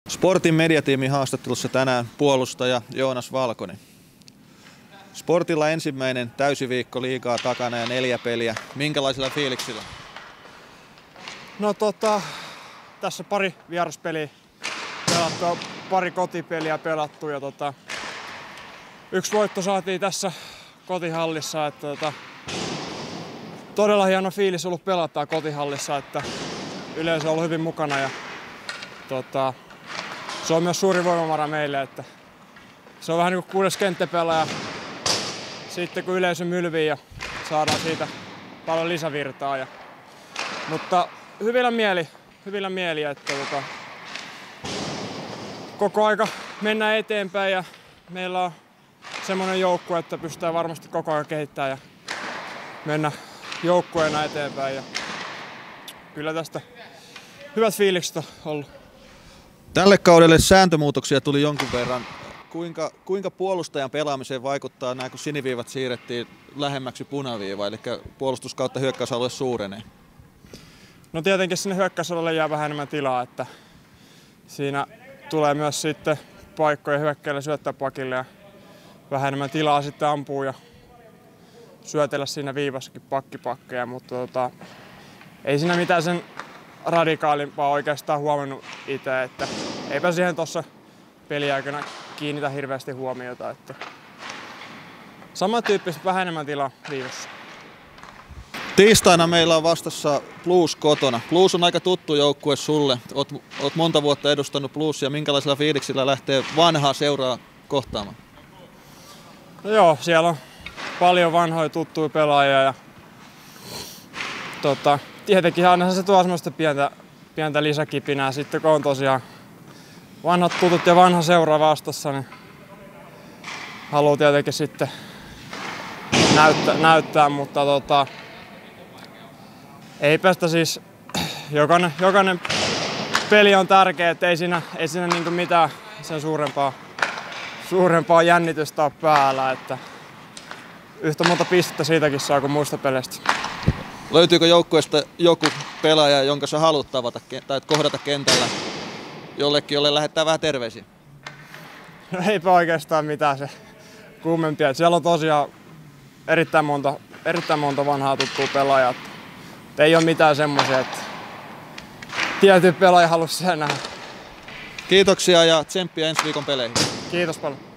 Sportin mediatiimin haastattelussa tänään puolustaja Joonas Valkonen. Sportilla ensimmäinen täysiviikko liigaa takana ja 4 peliä. Minkälaisilla fiiliksillä? No tässä pari vieraspeliä pelattu, pari kotipeliä pelattu ja yksi voitto saatiin tässä kotihallissa, että todella hieno fiilis ollut pelata kotihallissa, että yleisö on ollut hyvin mukana ja se on myös suuri voimavara meille, että se on vähän niin kuin 6. kenttäpelaaja sitten kun yleisö mylvii ja saadaan siitä paljon lisävirtaa. Mutta hyvillä mieli, että koko aika mennään eteenpäin ja meillä on semmoinen joukkue, että pystytään varmasti koko ajan kehittämään ja mennä joukkueena eteenpäin. Ja kyllä tästä hyvät fiilikset on ollut. Tälle kaudelle sääntömuutoksia tuli jonkun verran. Kuinka puolustajan pelaamiseen vaikuttaa nämä, kun siniviivat siirrettiin lähemmäksi punaviivaa, eli puolustus kautta hyökkäysalue suurenee? No tietenkin sinne hyökkäysalueelle jää vähän enemmän tilaa, että siinä tulee myös sitten paikkoja hyökkäille syöttää pakille ja vähän enemmän tilaa sitten ampuu ja syötellä siinä viivassakin pakkipakkeja, mutta ei siinä mitään sen radikaalimpaa oikeastaan huomannut itse, että eipä siihen tuossa peliaikana kiinnitä hirveästi huomiota, että samantyyppistä vähän enemmän tilaa viivassa. Tiistaina meillä on vastassa Blues kotona. Blues on aika tuttu joukkue sulle. Oot monta vuotta edustanut Bluesia. Minkälaisilla fiiliksillä lähtee vanhaa seuraa kohtaamaan? No joo, siellä on paljon vanhoja tuttuja pelaajia ja tietenkin aina se tuo semmoista pientä lisäkipinää sitten kun on tosiaan vanhat tutut ja vanha seura vastassa, niin haluaa tietenkin sitten näyttää, mutta ei päästä siis jokainen peli on tärkeä, että ei siinä niinku mitään sen suurempaa jännitystä ole päällä, että yhtä monta pistettä siitäkin saa kuin muista peleistä. Löytyykö joukkueesta joku pelaaja, jonka sä haluat tavata tai kohdata kentällä jollekin, jolle lähettää vähän terveisiä? No eipä oikeastaan mitään se kummempia. Siellä on tosiaan erittäin monta vanhaa tuttua pelaajaa. Ei ole mitään semmoisia, että tietyn pelaaja haluaisi sen nähdä. Kiitoksia ja tsemppiä ensi viikon peleihin. Kiitos paljon.